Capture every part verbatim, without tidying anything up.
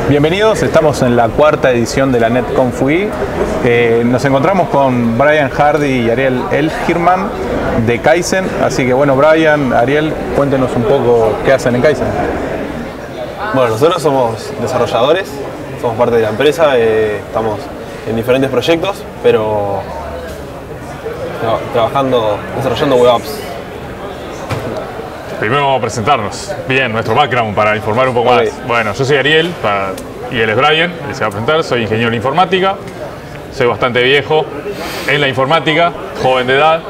Bienvenidos, estamos en la cuarta edición de la NetConf U I. Eh, nos encontramos con Brian Hardy y Ariel Elgirman de Kaizen. Así que bueno, Brian, Ariel, cuéntenos un poco qué hacen en Kaizen. Bueno, nosotros somos desarrolladores, somos parte de la empresa, eh, estamos en diferentes proyectos, pero tra trabajando, desarrollando web apps. Primero vamos a presentarnos. Bien, nuestro background para informar un poco Okay. más. Bueno, yo soy Ariel para, y él es Brian, él se va a presentar. Soy ingeniero en informática, soy bastante viejo en la informática, joven de edad.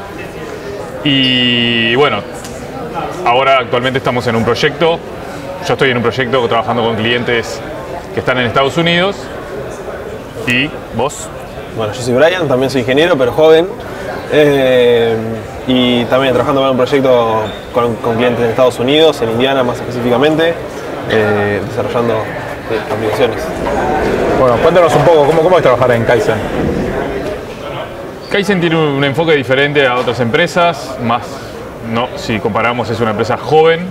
Y bueno, ahora actualmente estamos en un proyecto. Yo estoy en un proyecto trabajando con clientes que están en Estados Unidos. ¿Y vos? Bueno, yo soy Brian, también soy ingeniero, pero joven. Eh, y también trabajando en un proyecto con, con clientes en Estados Unidos, en Indiana más específicamente, eh, desarrollando eh, aplicaciones. Bueno, cuéntanos un poco, ¿cómo, cómo es trabajar en Kaizen? Kaizen tiene un enfoque diferente a otras empresas, más, no, si comparamos es una empresa joven.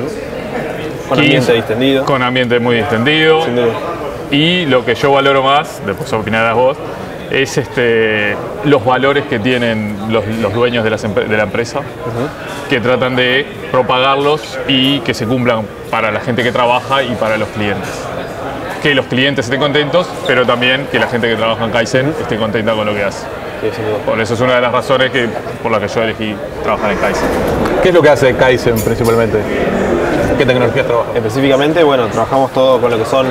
Con ambiente distendido. Con ambiente muy distendido. Sin duda. Y lo que yo valoro más, después opinarás vos, es este, los valores que tienen los, los dueños de, las, de la empresa, uh-huh. que tratan de propagarlos y que se cumplan para la gente que trabaja y para los clientes. Que los clientes estén contentos, pero también que la gente que trabaja en Kaizen uh-huh. esté contenta con lo que hace. Sí, sin duda. Por eso es una de las razones que, por las que yo elegí trabajar en Kaizen. ¿Qué es lo que hace Kaizen principalmente? ¿Qué tecnologías trabaja? Específicamente, bueno, trabajamos todo con lo que son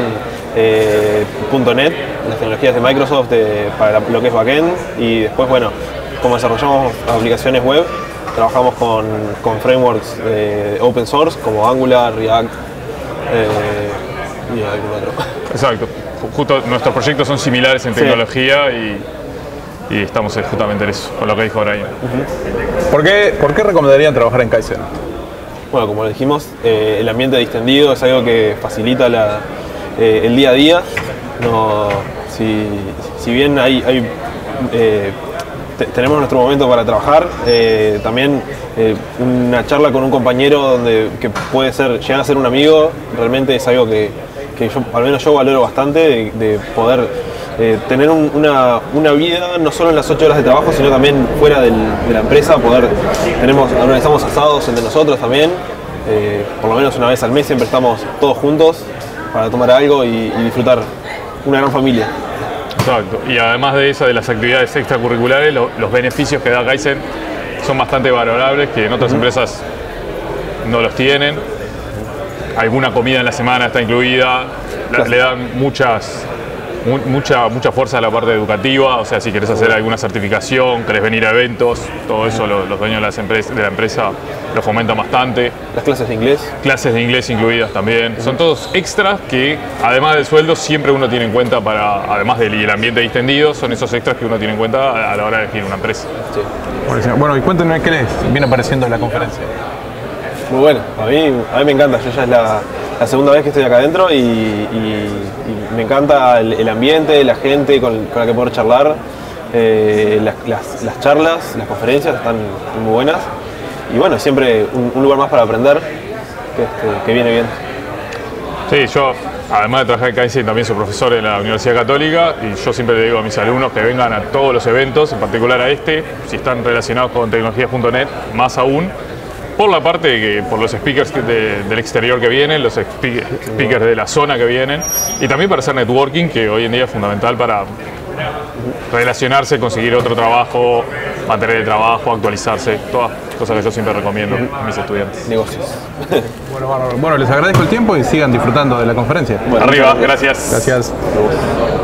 eh, punto net, las tecnologías de Microsoft de, para la, lo que es backend, y después, bueno, como desarrollamos aplicaciones web, trabajamos con, con frameworks eh, open source como Angular, React eh, y algún otro. Exacto. Justo nuestros proyectos son similares en tecnología sí. y, y estamos justamente en eso, con lo que dijo Brian. Uh-huh. ¿Por qué, ¿Por qué recomendarían trabajar en Kaizen? Bueno, como dijimos, eh, el ambiente distendido es algo que facilita la, eh, el día a día. No, si, si bien hay, hay, eh, te, tenemos nuestro momento para trabajar, eh, también eh, una charla con un compañero donde, que puede ser, llegar a ser un amigo, realmente es algo que, que yo, al menos yo valoro bastante, de, de poder eh, tener un, una, una vida no solo en las ocho horas de trabajo, sino también fuera del, de la empresa, poder, tenemos, organizamos asados entre nosotros también, eh, por lo menos una vez al mes siempre estamos todos juntos para tomar algo y, y disfrutar una gran familia. Exacto, y además de esa, de las actividades extracurriculares, lo, los beneficios que da Kaizen son bastante valorables, que en otras uh-huh. empresas no los tienen. Alguna comida en la semana está incluida, la, le dan muchas, mu mucha, mucha fuerza a la parte educativa, o sea, si querés hacer alguna certificación, querés venir a eventos, todo eso lo, los dueños de, las empresas, de la empresa lo fomentan bastante. Las clases de inglés. Clases de inglés incluidas también. Uh-huh. Son todos extras que, además del sueldo, siempre uno tiene en cuenta para, además del el ambiente distendido, son esos extras que uno tiene en cuenta a, a la hora de elegir una empresa. Sí. Bueno, y cuéntenme qué les viene pareciendo en la conferencia. Muy bueno, a mí, a mí me encanta, yo ya es la, la segunda vez que estoy acá adentro y, y, y me encanta el, el ambiente, la gente con, con la que poder charlar, eh, las, las, las charlas, las conferencias están muy buenas y bueno, siempre un, un lugar más para aprender que, este, que viene bien. Sí, yo además de trabajar en Kaizen también soy profesor en la Universidad Católica y yo siempre le digo a mis alumnos que vengan a todos los eventos, en particular a este, si están relacionados con tecnologías punto net, más aún. Por la parte de que, por los speakers de, del exterior que vienen, los speakers de la zona que vienen, y también para hacer networking, que hoy en día es fundamental para relacionarse, conseguir otro trabajo, mantener el trabajo, actualizarse, todas cosas que yo siempre recomiendo a mis estudiantes. Negocios. Bueno, bueno, les agradezco el tiempo y sigan disfrutando de la conferencia. Bueno, arriba, gracias. Gracias.